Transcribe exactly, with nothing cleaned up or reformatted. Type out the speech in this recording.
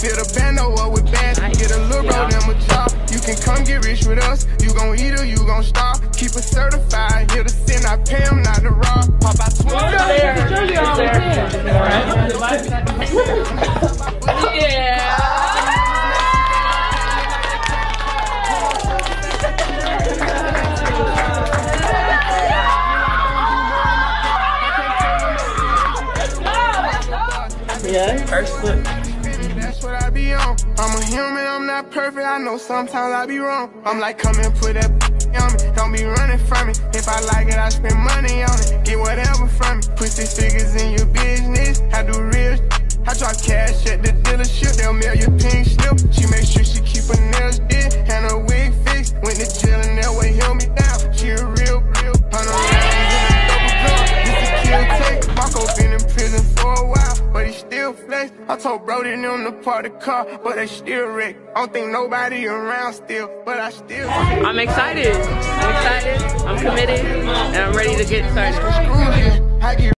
Fill the bando up with bags, get a little bro them a job. You can come get rich with us, you gon' eat or you gon' starve. Keep it certified, here to sin, I pay them not to rob. Pop out twenty dollars. Yeah. Yeah, first foot. That's what I be on. I'm a human, I'm not perfect. I know sometimes I be wrong. I'm like, come and put that on me. Don't be running from me. If I like it, I spend money on it. Get whatever from me. Put six figures in your business. I do real. I drop cash at the dealership. They'll mail you pink slip. She make sure she keep her nails did and her wig fixed. Went to jail and that way held me down. She a real, real. Hundred rounds in a double plug. This a kill take. Marco been in prison for a while, but he still flex. I told Brody them to park the car, but they still wreck. I don't think nobody around still, but I still. I'm excited. I'm excited. I'm committed, and I'm ready to get started.